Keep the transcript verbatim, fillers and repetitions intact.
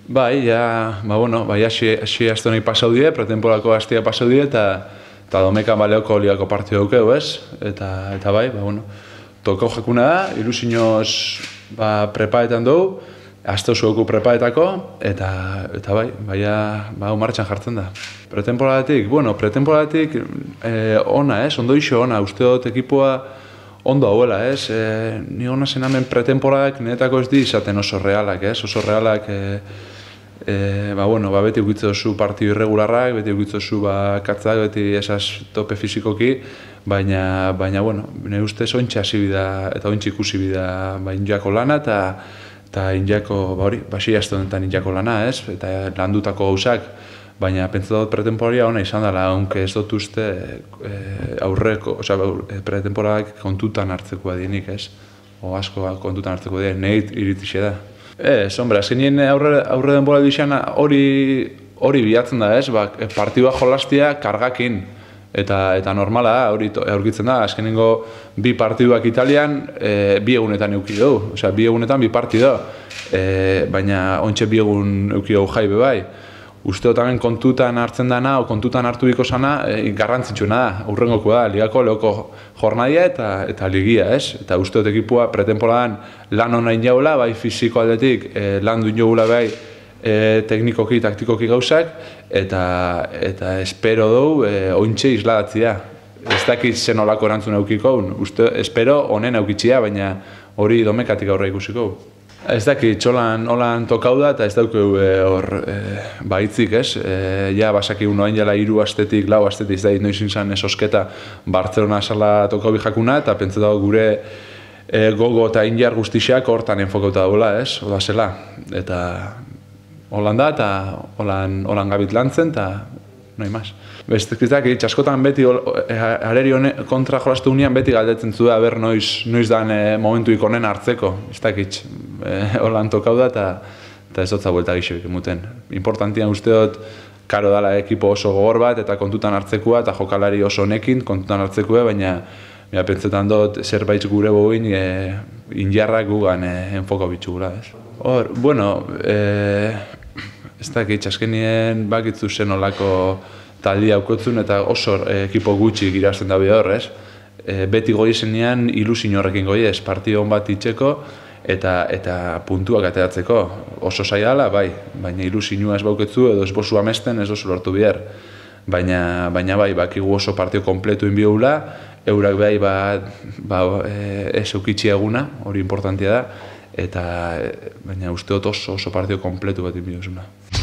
Bai, ja, ba, bueno, bai, hasi aste honi pasau die, pretemporako hastia pasau die, eta eta domekan baleoko ligako partidu daukeu, ez? Eta, eta bai, ba, bueno, tokau jakuna da, ilusinoz ba, prepaetan dugu, aste oso dugu prepaetako, eta, eta bai, baia, ba, martxan jartzen da. Pretemporadatik, bueno, pretemporadatik eh, ona, ez? Ondo iso ona, uste dut ekipoa ondo hauela, ez? E, ni hona zen hemen pretemporadak niretako ez di izaten oso realak, ez? Oso realak, e, e, ba, bueno, ba, beti ukitze dozu partidu irregularrak, beti ukitze dozu ba, katzak, beti esaz tope fizikoki, baina, baina, bueno, nire ustez ontsa hasi bida, eta ontsa ikusi bida, ba, injako lana, eta eta injako, ba, hori, basi aste honetan injako lana, ez? Eta landutako gauzak, baina pentsa dut pretemporaria ona izan dela, aunque ez dut uste e, aurreko, osea, pretemporadak kontutan hartzeko adienik, ez? O asko kontutan hartzeko adienik, nahi iritixe da. Ez, hombre, azkenien aurre, aurre denbora dixan hori hori bilatzen da, ez? Ba, partidua jolastia kargakin, eta, eta normala da, hori aurkitzen da, azkenengo bi partiduak Italian e, bi egunetan euki dugu, osea, bi egunetan bi partido, e, baina ontxe bi egun euki dugu jaibe bai. Uste dut hemen kontutan hartzen dana, o kontutan hartu biko sana, e, garrantzitsuena da, urrengoko da, ligako lehoko jornadia eta, eta ligia, ez? Eta uste dut ekipua pretemporadan lan hona injaula, bai fiziko aldetik, e, lan duen jogula bai e, teknikoki, taktikoki gauzak, eta, eta espero dugu e, ointxe isladatzia. Ez dakit zen olako erantzun eukiko, uste, espero honen eukitzia, baina hori domekatik aurra ikusiko. Ez dakit, txolan holan tokau da, eta ez daukeu hor e, baitzik, ez? E, ja, basaki unoain jala hiru astetik, lau astetik, ez da, noiz izan esosketa Bartzelona sala tokau bijakuna, eta pentsa dago gure e, gogo eta injar guztixak hortan enfokauta dagoela, ez? Oda zela, eta holan da, eta holan, holan gabit lantzen, eta noi mas. Bestekizak, askotan beti areri kontra jolastu unean beti galdetzen zu da, ber noiz, noiz dan e, momentu ikonen hartzeko, ez dakit, e, holan tokau da, eta, eta ez dutza buelta gixoik emuten. Importantian uste dut, karo dala ekipo oso gogor bat, eta kontutan hartzekoa, eta jokalari oso honekin kontutan hartzekoa, baina ja, pentsetan dut zerbait gure boguin, e, injarrak gugan e, enfoko bitxugula, ez. Hor, bueno, e, ez dakit, azkenien bakitzu zen olako taldia aukotzun eta oso e, ekipo gutxi girazten da bide horrez. E, beti goi zenean ilusin horrekin goiez, partio hon bat itxeko eta, eta puntuak ateratzeko. Oso zaila, bai, baina ilusinua ez bauketzu edo ez bozu amesten ez oso lortu bihar. Baina, baina bai, bakigu oso partio kompletu inbiogula, eurak bai ba, ba, e, ez eukitxi eguna, hori importantia da, eta baina uste dut oso, oso partio kompletu bat inbioguna.